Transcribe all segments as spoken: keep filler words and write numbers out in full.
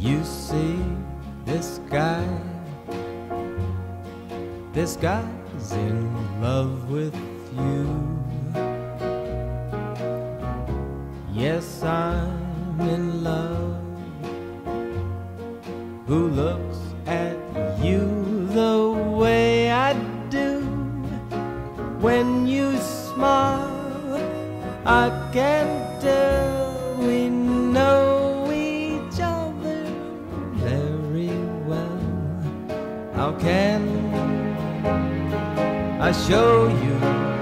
You see, this guy, this guy's in love with you. Yes, I'm in love. Who looks at you the way I do? When you smile, I can tell we know each other very well. How can I show you?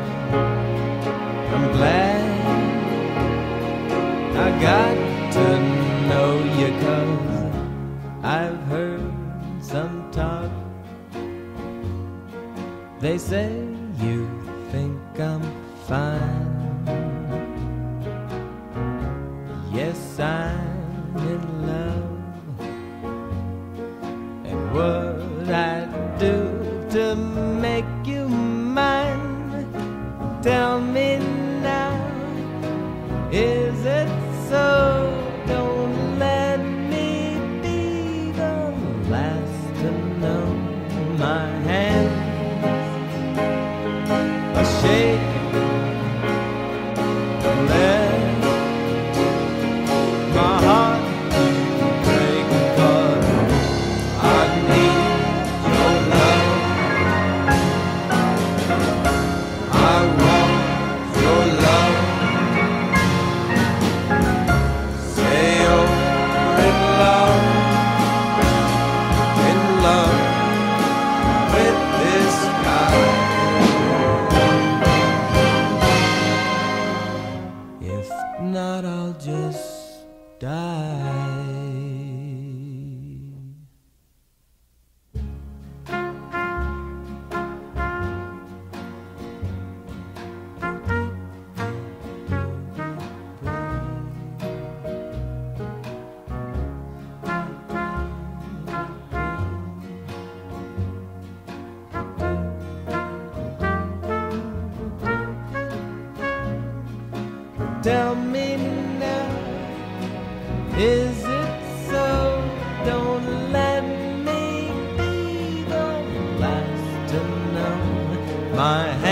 I'm glad I got to know you, 'cause I've heard some talk. They say you think I'm fine. Yes, I'm in love. And what I do to make you mine? Tell me now, is it so? Don't let me be the last to know. My hands are shaking, don't let my heart break, 'cause I need your love. I want your love. Say you're in love, in love with this guy. If not, I'll just die. Tell me now, is it so? Don't let me be the last to know. My